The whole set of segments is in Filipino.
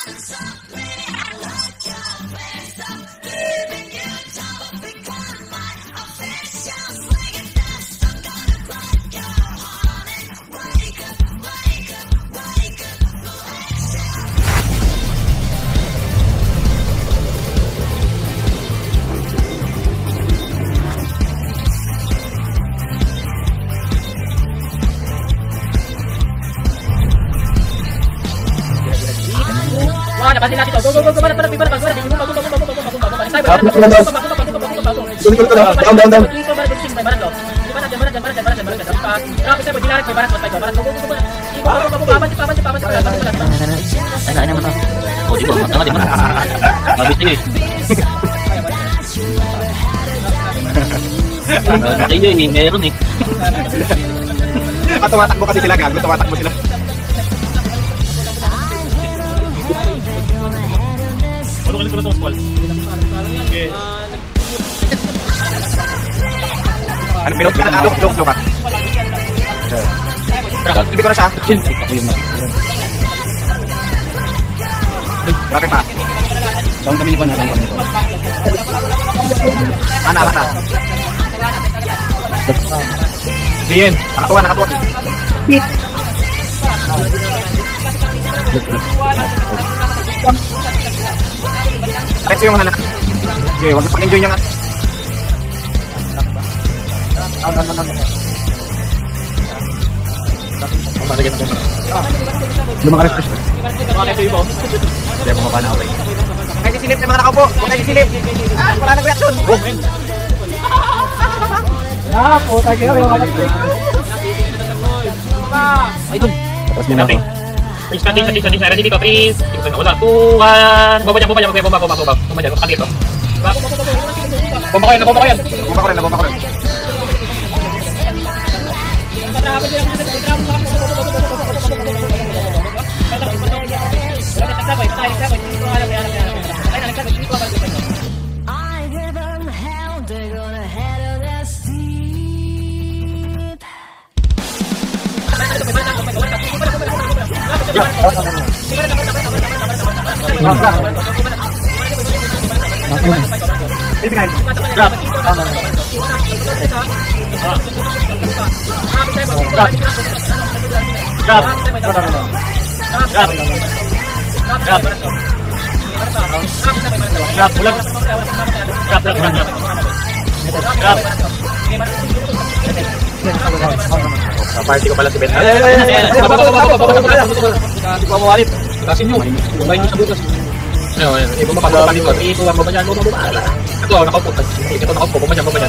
Dapatin natin to. Go. Banat. Bangun. Ini meron nih. Tumatakbo kasi sila, gago. Tumatakbo sila. Ano ka nito Paul? Okay. Ano pinot ka? Look ka. Hindi ko na siya. Bakit pa? Saan kami pa natin kami? Mana? Diyan. Nakatuwa. Hit. Reso yung hanak. Okay, huwag na pag-enjoy niya nga. Lumaka-refresh ba? Hindi ako mapana ako. Huwag kayo sisilip na mga nakaupo. Huwag kayo sisilip. Wala nang reaction. Puta kayo. Ay, doon. Tapos nyo na ako. Please, ready dito, please. Wala, 2, 1. Bomba dyan. Bomba dyan, kapag ito. Bomba ko yan. Nabomba ko rin. Party ko pala si Ben. Hindi ko mawalip. Tasin nyo. Kumain nyo sa butas. Ibang mapagawa dito. Iiwan mo ba yan? Ito, nakaupo. Ito, nakaupo. Bomba dyan.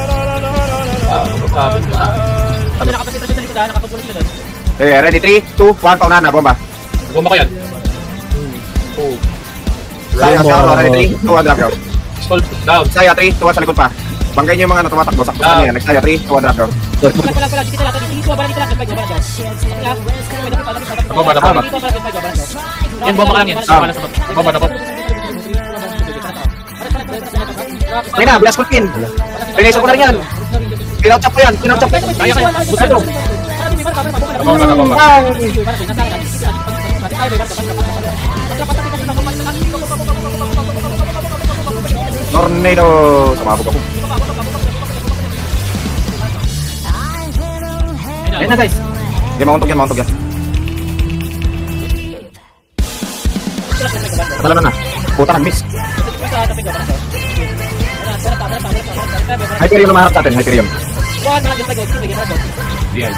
Ready, 3, 2, 1, paunahan na, bomba. Bomba ko yan. Saya, ready, 3, 2, 1, drop down. Stall down. Saya, 3, 2, 1 sa likod pa. Bangkay niyo yung mga tumatakbo. Sakto sa niya. Next saya, 3, 2, 1, drop down. Bomba. Yan, bomba ka lang yan. Bomba na po. Ayun na, blast pin. Pinaiso ko na rin yan. Pinauchap ko yan. Kaya. Busan mo. Bomba. Tornado. Sumabog ako. Ayun na guys. Hindi, mauntog yan. Matalaman na. Puta, nag-miss. Hyperion lumaharap natin, Hyperion. Diyan.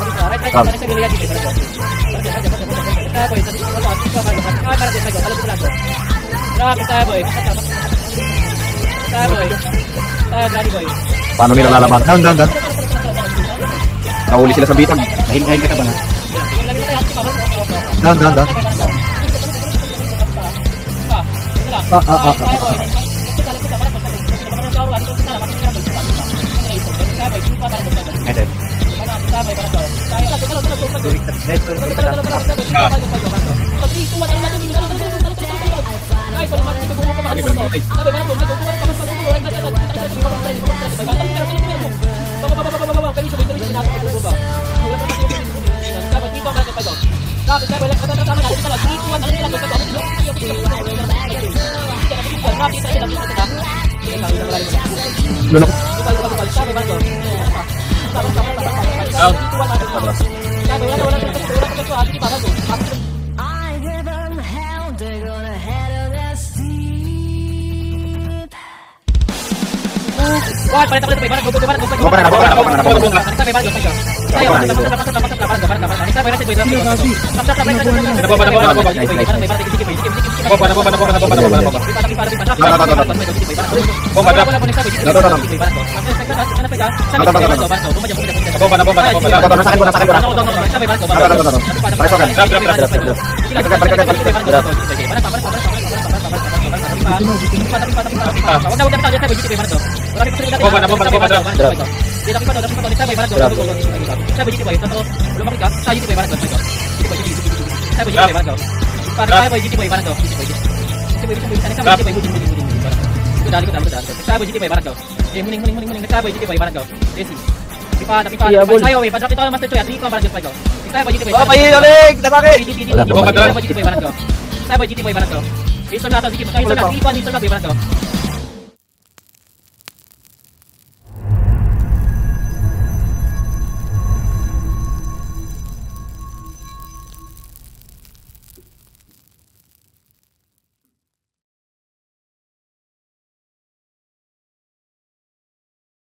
Paano nila lalaban? Down. Nahuli sila sa bitag. Nahin ka ba na? Down. Edit. Belum. Down. Wah, paling tak boleh bebas, go.